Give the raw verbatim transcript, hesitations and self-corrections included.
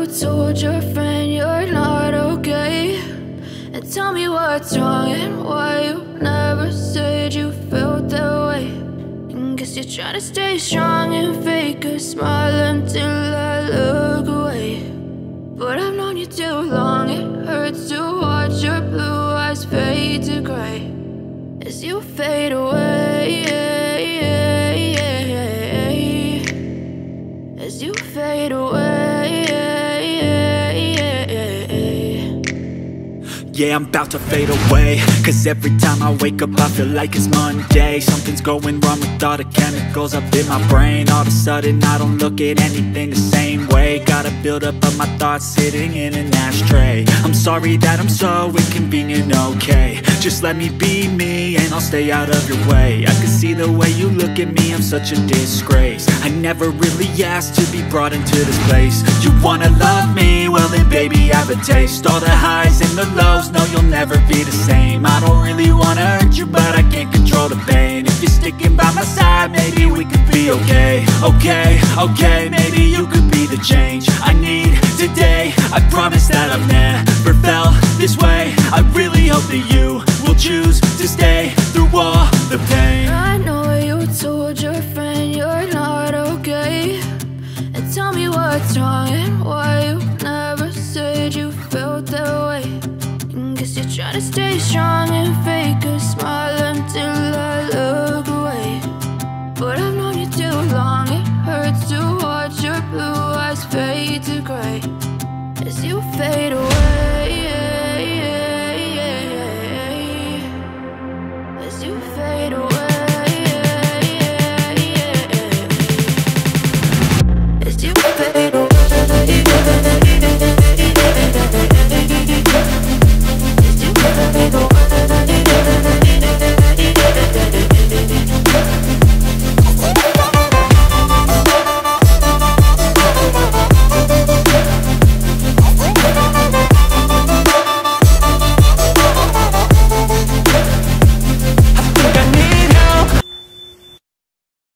told your friend you're not okay, and tell me what's wrong and why you never said you felt that way. And guess you're trying to stay strong and fake a smile until I look away. But I've known you too long, it hurts to watch your blue eyes fade to gray as you fade away, as you fade away. Yeah, I'm about to fade away, cause every time I wake up I feel like it's Monday. Something's going wrong with all the chemicals up in my brain. All of a sudden I don't look at anything the same way. Gotta build up of my thoughts sitting in an ashtray. I'm sorry that I'm so inconvenient, okay. Just let me be me and I'll stay out of your way. I can see the way you look at me, I'm such a disgrace. I never really asked to be brought into this place. You wanna love me? Well then baby, have a taste. All the highs and the lows, no, you'll never be the same. I don't really wanna hurt you, but I can't control the pain. If you're sticking by my side, maybe we could be okay. Okay, okay, maybe you could be the change I need today. I promise that I've never felt this way. I really hope that you will choose to stay through all the pain. I know you told your friend you're not okay, and tell me what's wrong and why you never said you felt that way. Guess you're trying to stay strong and fake a smile until I look away. But I've known you too long, it hurts to watch your blue eyes fade to gray as you fade